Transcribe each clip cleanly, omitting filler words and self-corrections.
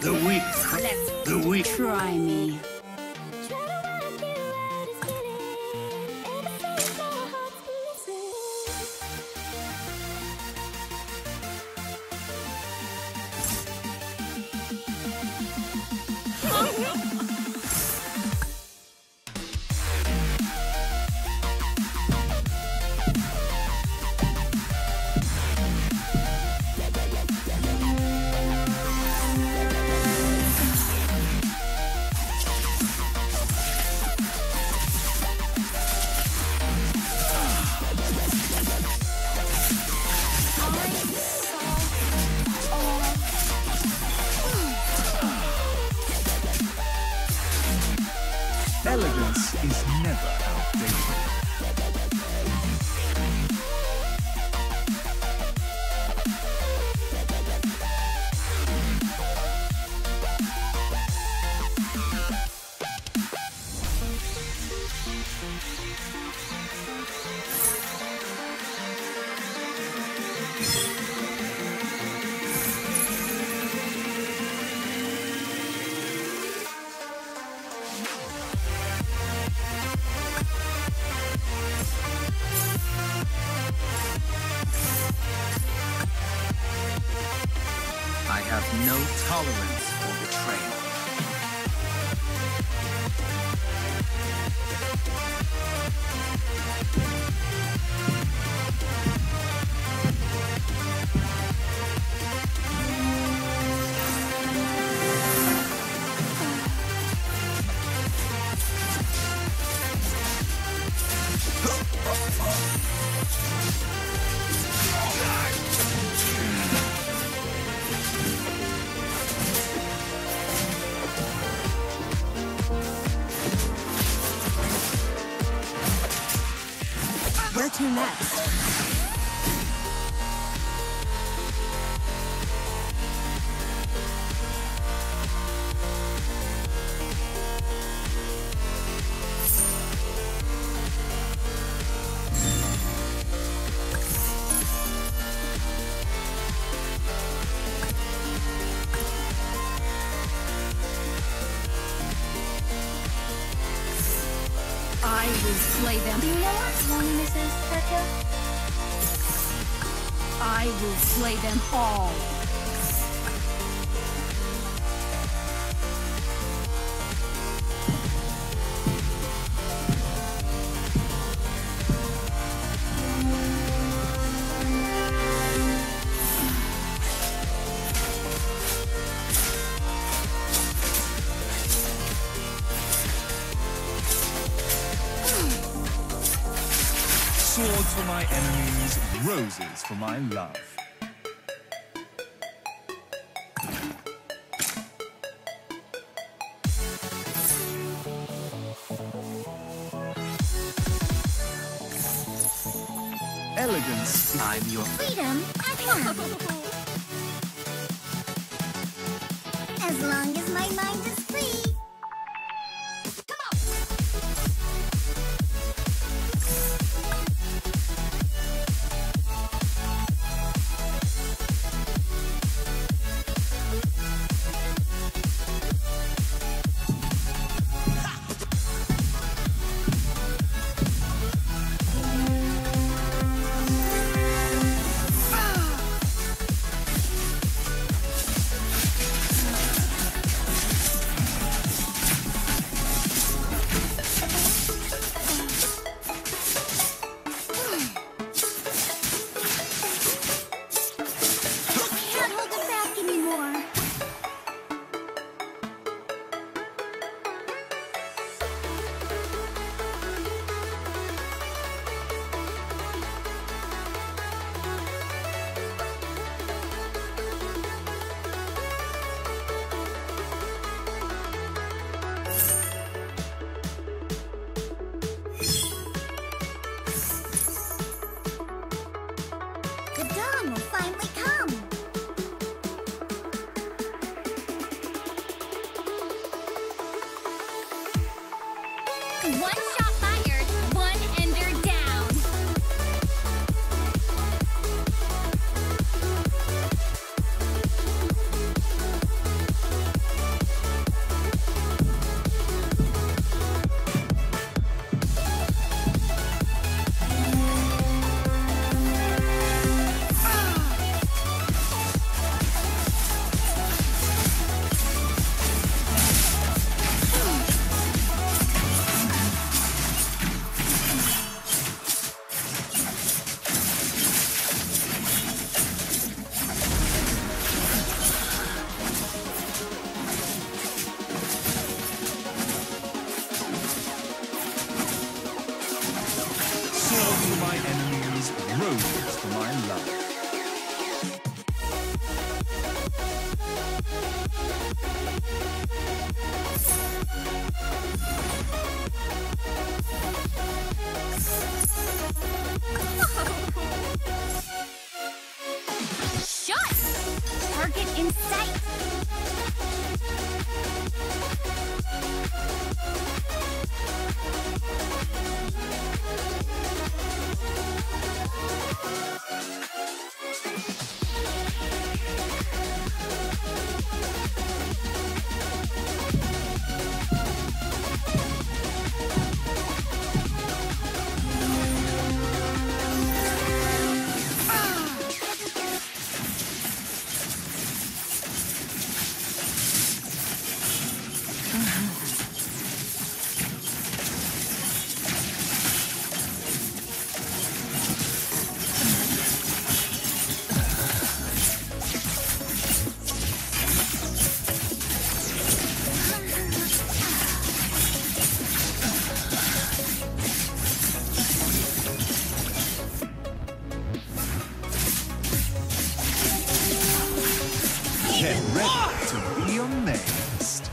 The weak. The weak. Try me. Elegance is never outdated. I have no tolerance for betrayal. Where to next? I will slay them. Do you know what loneliness is, Sergio? I will slay them all. Swords for my enemies, roses for my love. Elegance. I'm your Freedom, I can. As long as my mind is free. One shot fired, one ender down. Roses for my love. Shot! Target in sight! Get ready to be amazed.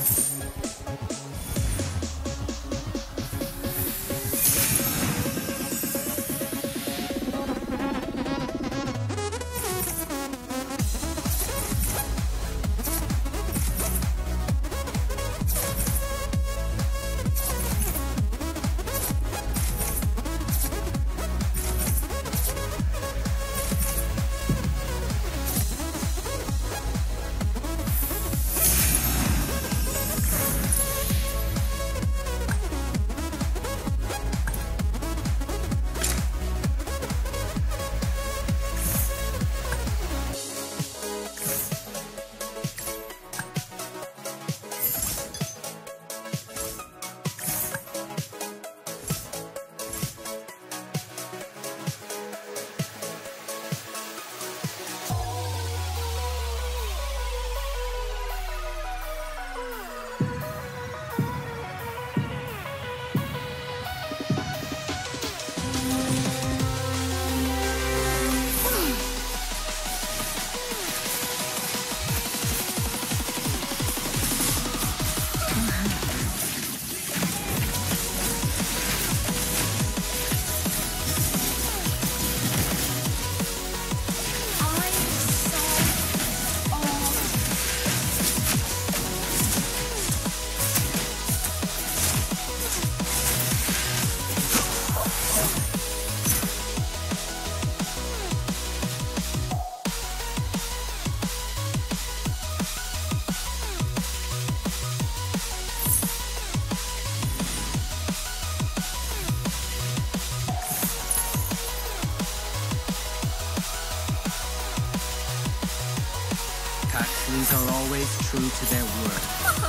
Caxleys are always true to their word.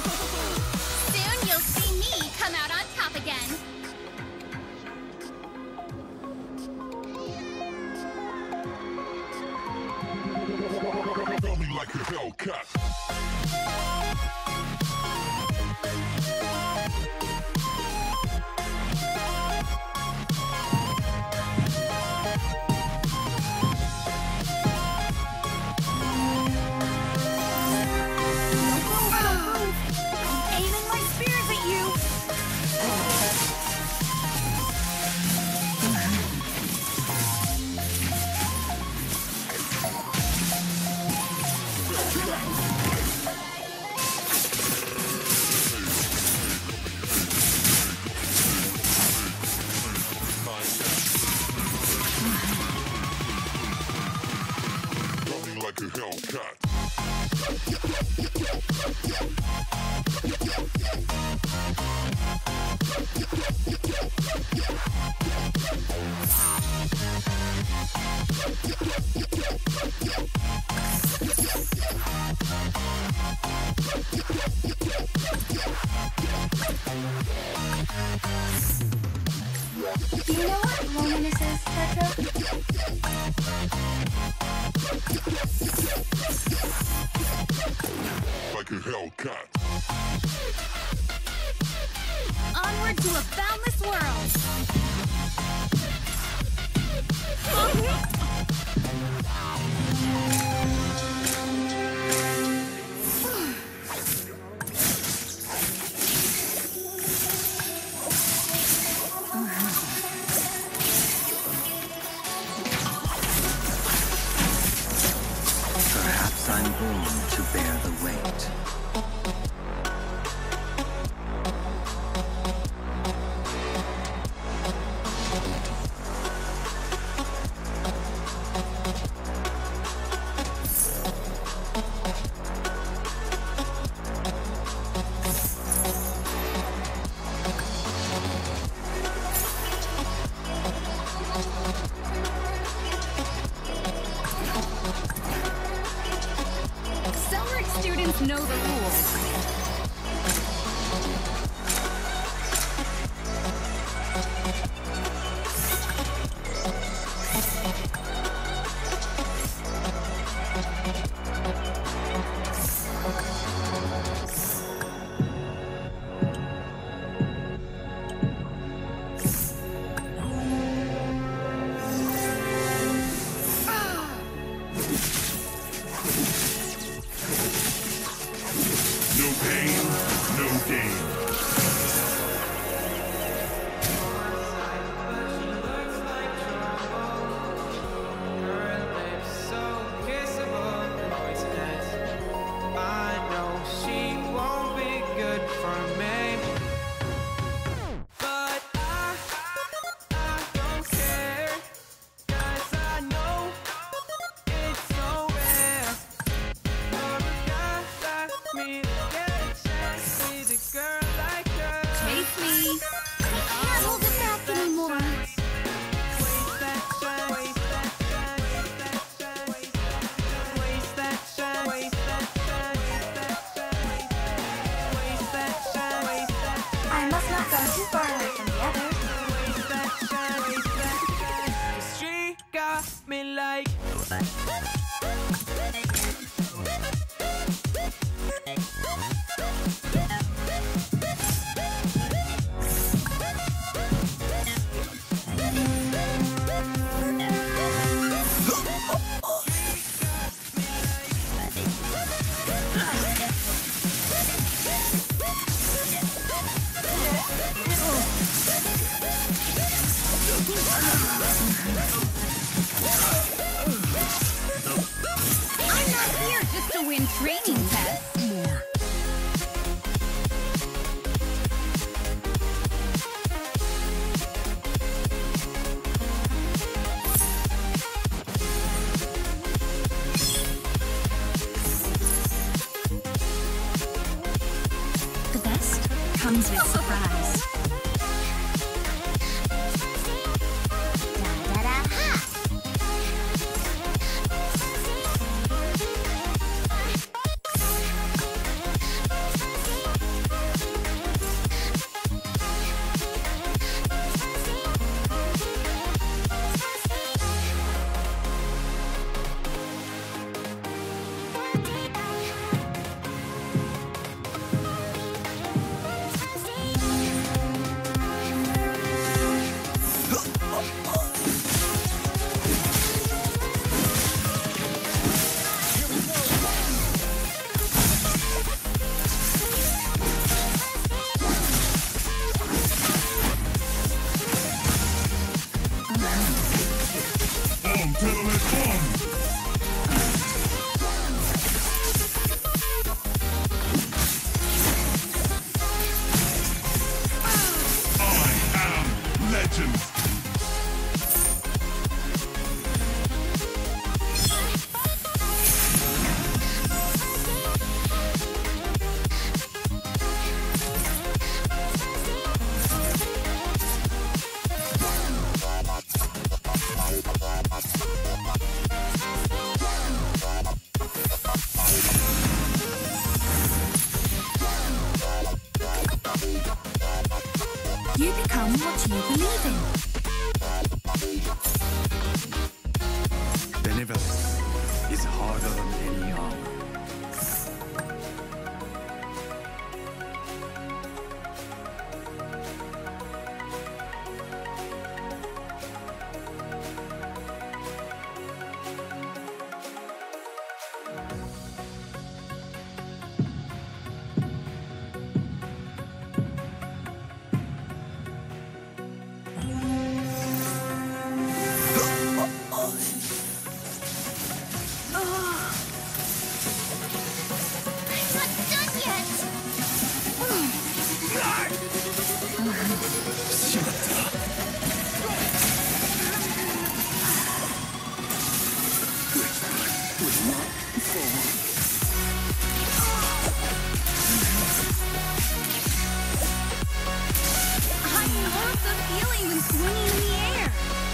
Soon you'll see me come out on top again. Feel me like a Hellcat. I'm aiming my spears at you. Feel me like a Hellcat. Do you know what loneliness is, Petra? Like a Hellcat. Onward to a boundless world. Perhaps I'm born to bear the weight. Cellric students know the rules. No pain, no gain. Chase me. I can't hold it back anymore. I must not go too far away from the others. She got me like I'm not here just to win training tests. The best comes with surprise. You become what you believe in. Benevolence is harder than any armor. I'm swinging in the air.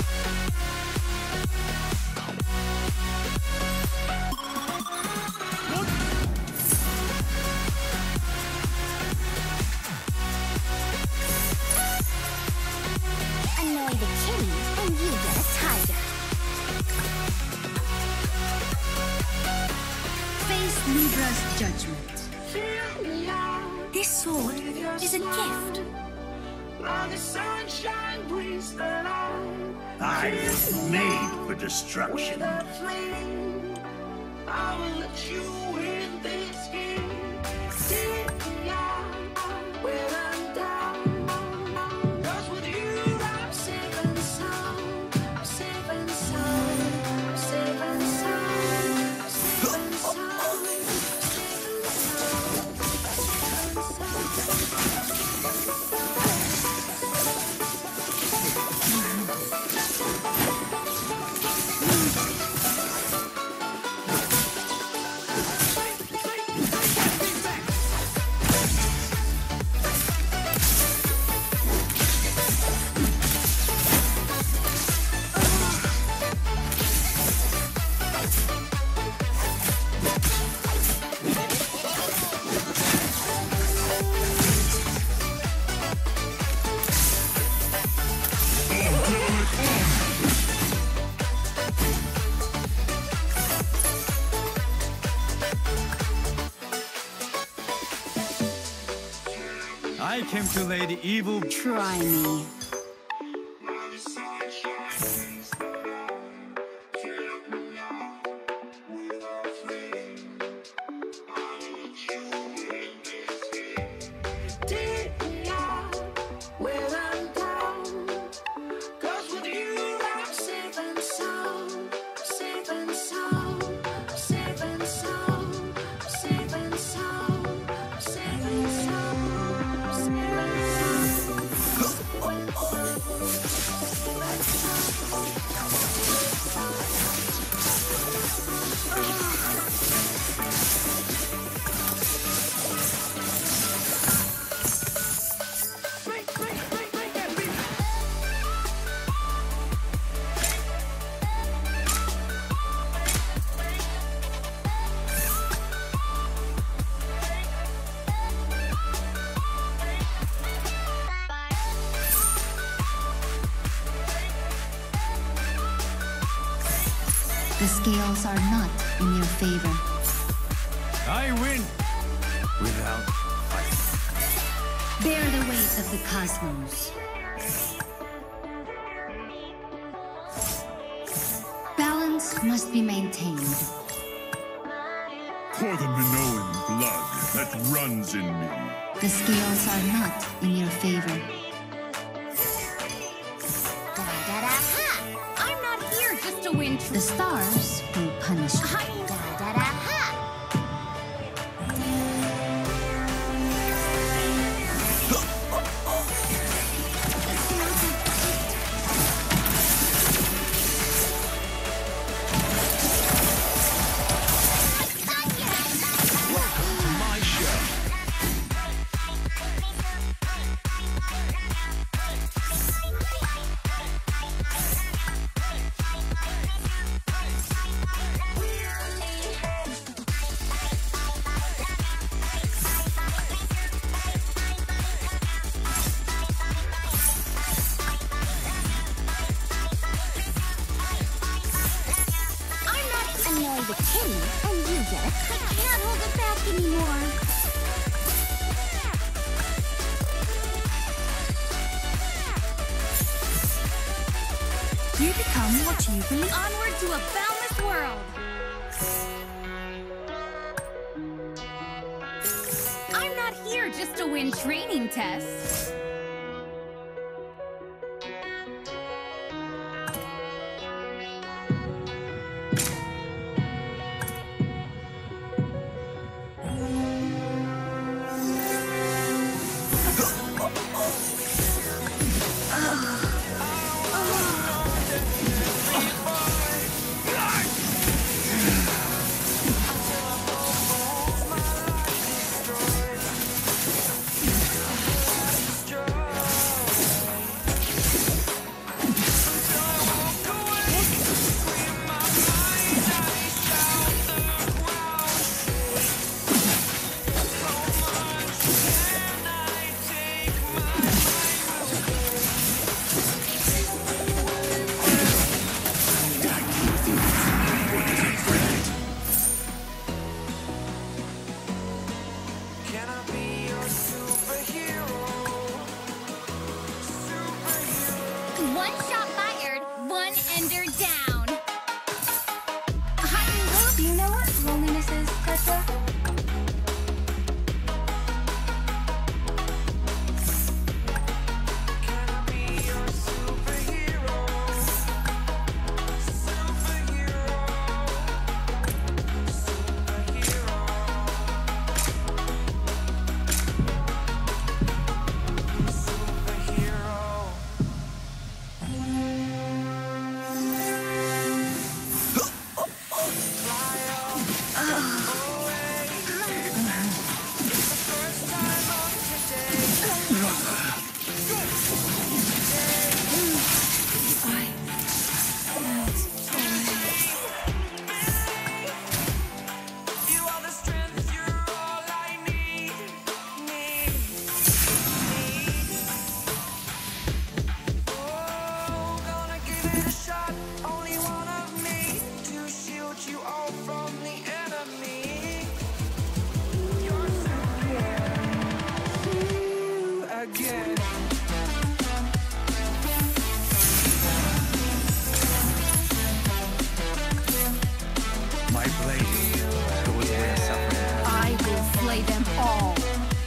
Annoy the kitty, and you get a tiger. Face Libra's judgment. This sword is a gift. I was made for destruction. I came to lay the evil. Try me. The scales are not in your favor. I win without fight. Bear the weight of the cosmos. Balance must be maintained. For the Minoan blood that runs in me. The scales are not in your favor. Da-da-da-ha! I'm not here just to win. The stars will punish you. Da-da-da-ha! The kitty, and you get it. I can't hold it back anymore. You become what you believe. Onward to a boundless world. I'm not here just to win training tests. all.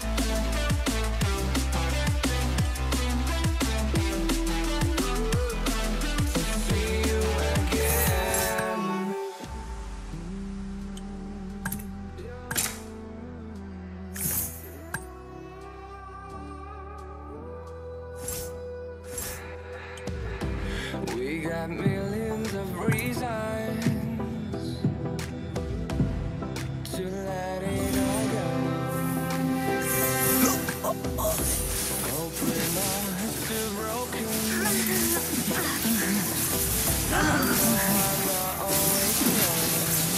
We got millions of reasons to let it all go. Open my heart's still broken. I know I'm not always wrong.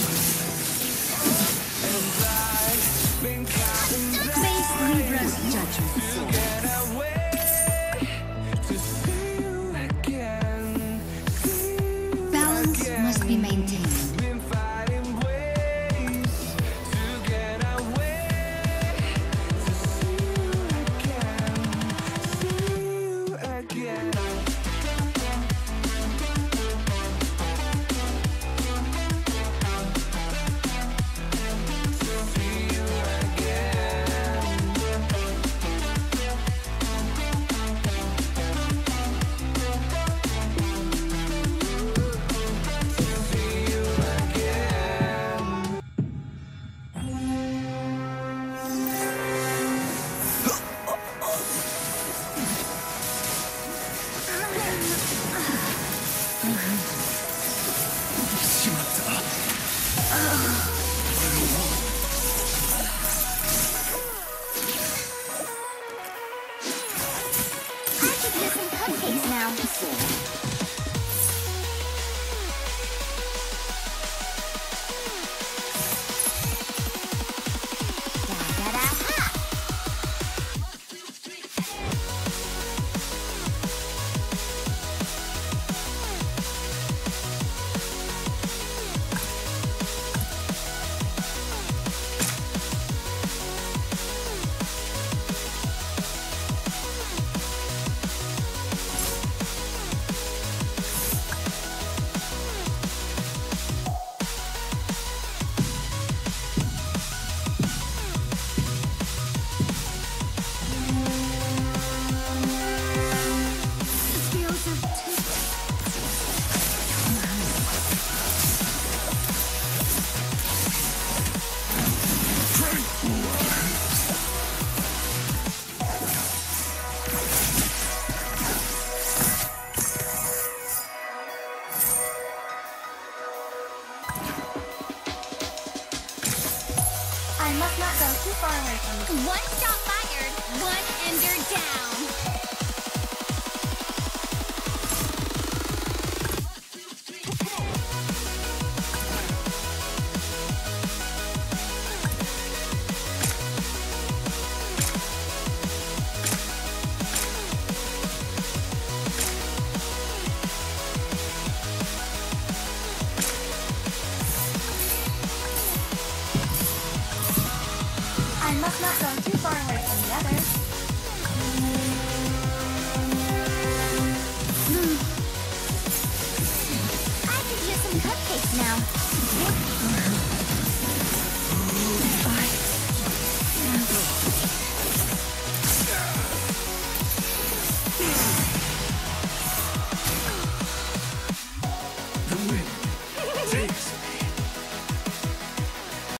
And I've been counting Face Libra's judgment. to get away, to see you again. Balance must be maintained. Been finding ways to get away, to see you again, see you again. To see you again. I could use some cupcakes now. Da-da-da-ha! Skills of I must not go too far away from the One shot fired, one ender down. I must not go too far away from the others.